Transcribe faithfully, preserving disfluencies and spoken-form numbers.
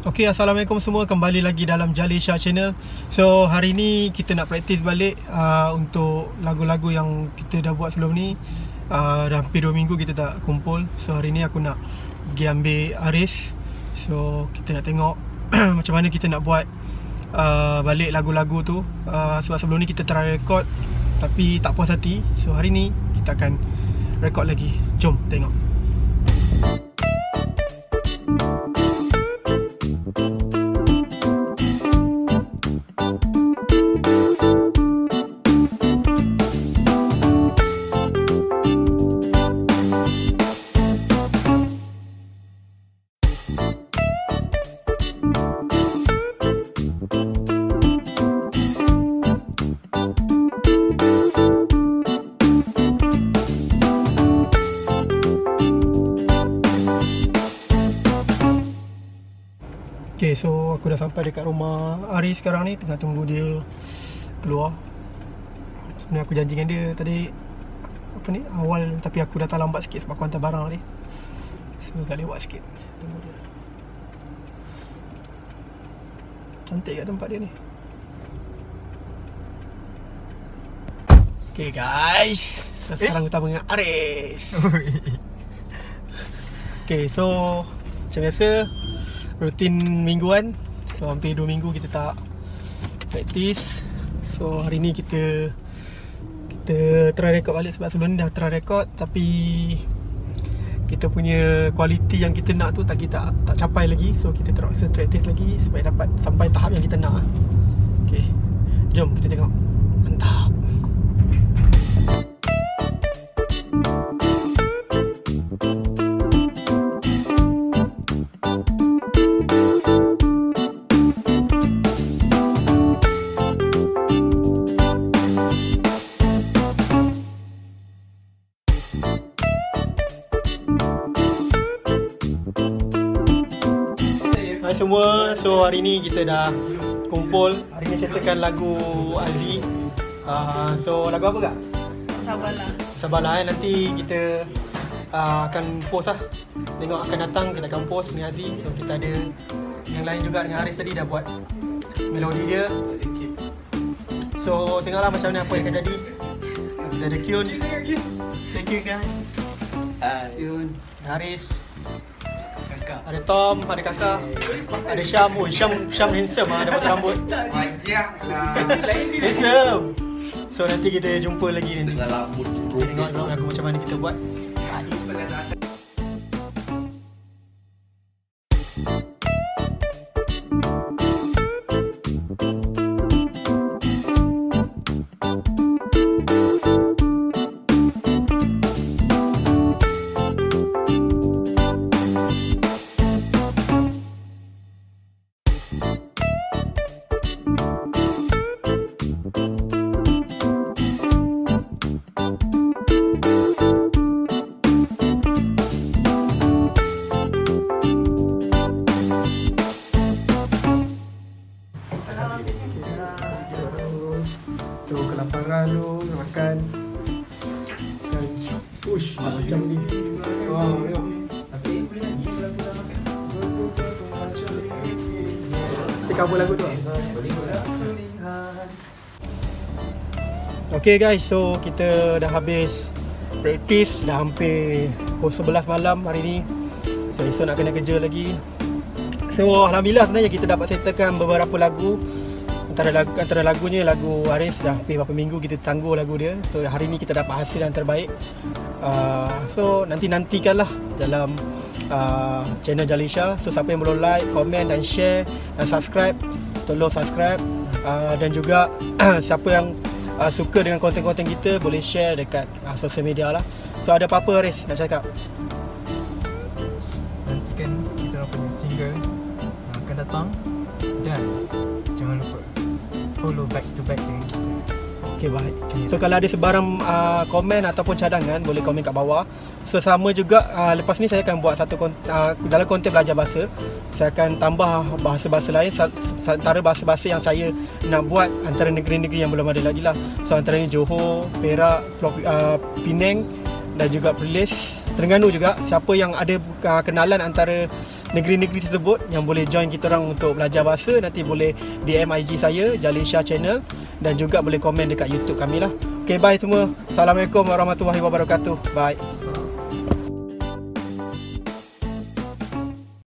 Okay, Assalamualaikum semua, kembali lagi dalam Jalisha Channel. So hari ni kita nak praktis balik uh, untuk lagu-lagu yang kita dah buat sebelum ni. uh, Dah hampir dua minggu kita tak kumpul. So hari ni aku nak pergi ambil Aris. So kita nak tengok macam mana kita nak buat uh, balik lagu-lagu tu. uh, Sebab sebelum ni kita try record tapi tak puas hati. So hari ni kita akan record lagi. Jom tengok. Okay, so aku dah sampai dekat rumah Aris sekarang ni. Tengah tunggu dia keluar. Sebenarnya aku janji dengan dia tadi apa ni, awal, tapi aku datang lambat sikit sebab aku hantar barang ni. So agak lewat sikit. Tunggu dia. Cantik kat tempat dia ni. Okay guys, so, sekarang kita dengan Aris. Okay, so macam biasa rutin mingguan. So hampir dua minggu kita tak praktis. So hari ni kita Kita try record balik sebab sebelum ni dah try record tapi kita punya kualiti yang kita nak tu tak kita tak capai lagi. So kita terpaksa praktis lagi supaya dapat sampai tahap yang kita nak. Okay, jom kita tengok. Mantap. Hai semua, so hari ni kita dah kumpul. Hari ni settlekan lagu Aziz. uh, So lagu apa kak? Sabarlah. Sabarlah eh, nanti kita uh, akan post lah. Tengok akan datang, kita akan post dengan Aziz. So kita ada yang lain juga dengan Aris tadi dah buat melodi dia. So tengoklah macam mana apa yang akan jadi. Kita ada Kyun. Say Kyun kan? Kyun, Aris, ada Tom, ada Kakak, ada Syam. Oh, Syam, Syam handsome lah, ada potong rambut. Wajah lah. Handsome. So nanti kita jumpa lagi nanti. Dengan rambut tu. Tengok lagu macam mana kita buat. Tu kelaparan tu, makan. Dan push macam ni. Wow, tengok. Tapi boleh nyanyi lagu dah makan. Kita cover lagu tu. Okay guys, so kita dah habis praktis. Dah hampir pukul sebelas malam hari ni. So esok nak kena kerja lagi. So alhamdulillah sebenarnya kita dapat settlekan beberapa lagu. Antara lagu, antara lagunya lagu Aris dah hampir berapa minggu kita tangguh lagu dia. So hari ni kita dapat hasil yang terbaik. uh, So nanti-nantikanlah dalam uh, channel Jalisha. So siapa yang belum like, komen dan share dan subscribe, tolong subscribe. uh, Dan juga siapa yang uh, suka dengan konten-konten kita boleh share dekat uh, sosial media lah. So ada apa-apa Aris nak cakap? Nantikan kita punya single yang akan datang. Dan jangan lupa follow back to back dengan kita. Okay, baik. So kalau ada sebarang uh, komen ataupun cadangan boleh komen kat bawah. So sama juga uh, lepas ni saya akan buat satu uh, dalam konten belajar bahasa. Saya akan tambah bahasa-bahasa lain. Antara bahasa-bahasa yang saya nak buat antara negeri-negeri yang belum ada lagi lah. So antaranya Johor, Perak, uh, Penang dan juga Perlis, Terengganu juga. Siapa yang ada uh, kenalan antara negeri-negeri tersebut yang boleh join kita orang untuk belajar bahasa, nanti boleh D M I G saya Jalin Shah Channel, dan juga boleh komen dekat YouTube kami lah. Okay, bye semua. Assalamualaikum warahmatullahi wabarakatuh. Bye.